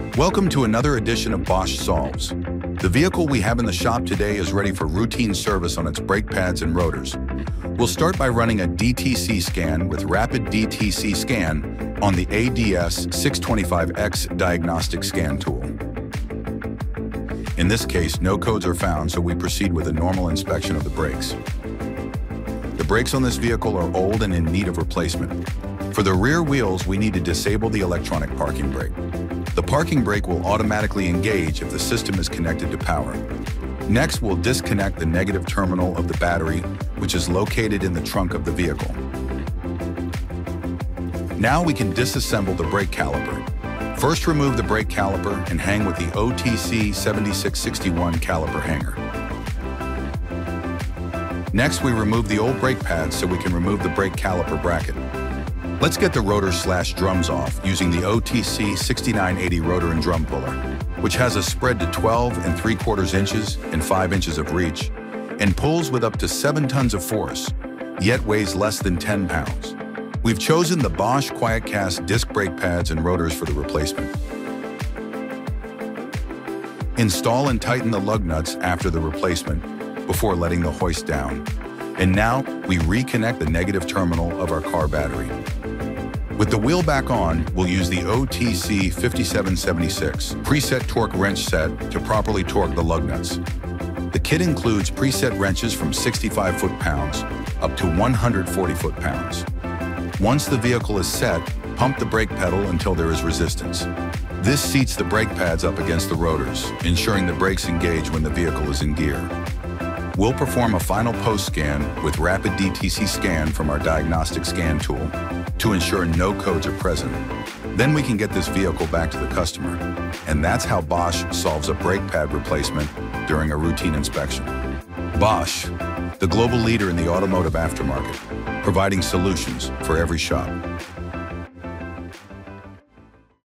Welcome to another edition of Bosch Solves. The vehicle we have in the shop today is ready for routine service on its brake pads and rotors. We'll start by running a DTC scan with rapid DTC scan on the ADS 625X Diagnostic Scan Tool. In this case, no codes are found, so we proceed with a normal inspection of the brakes. The brakes on this vehicle are old and in need of replacement. For the rear wheels, we need to disable the electronic parking brake. The parking brake will automatically engage if the system is connected to power. Next, we'll disconnect the negative terminal of the battery, which is located in the trunk of the vehicle. Now we can disassemble the brake caliper. First, remove the brake caliper and hang with the OTC 7661 caliper hanger. Next, we remove the old brake pads so we can remove the brake caliper bracket. Let's get the rotors/drums off using the OTC 6980 Rotor and Drum Puller, which has a spread to 12 3/4 inches and 5 inches of reach, and pulls with up to 7 tons of force, yet weighs less than 10 pounds. We've chosen the Bosch QuietCast disc brake pads and rotors for the replacement. Install and tighten the lug nuts after the replacement before letting the hoist down. And now we reconnect the negative terminal of our car battery. With the wheel back on, we'll use the OTC 5776 preset torque wrench set to properly torque the lug nuts. The kit includes preset wrenches from 65 foot-pounds up to 140 foot-pounds. Once the vehicle is set, pump the brake pedal until there is resistance. This seats the brake pads up against the rotors, ensuring the brakes engage when the vehicle is in gear. We'll perform a final post-scan with rapid DTC scan from our Diagnostic Scan Tool to ensure no codes are present. Then we can get this vehicle back to the customer. And that's how Bosch solves a brake pad replacement during a routine inspection. Bosch, the global leader in the automotive aftermarket, providing solutions for every shop.